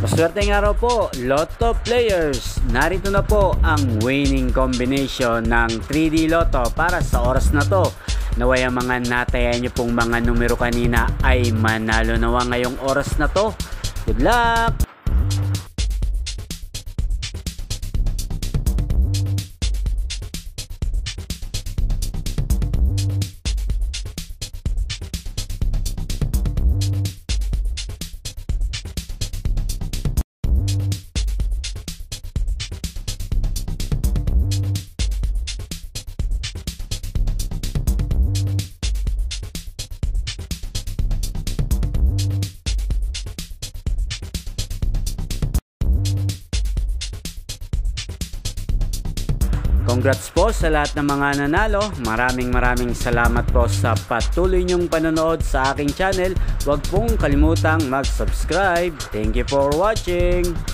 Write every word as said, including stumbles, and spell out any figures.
Maswerteng araw po, Lotto players! Narito na po ang winning combination ng three D Lotto para sa oras na to. Naway ang mga natayan nyo pong mga numero kanina ay manalo nawa ngayong oras na to. Good luck! Congrats po sa lahat ng mga nanalo. Maraming maraming salamat po sa patuloy niyong panonood sa aking channel. Huwag pong kalimutang mag-subscribe. Thank you for watching.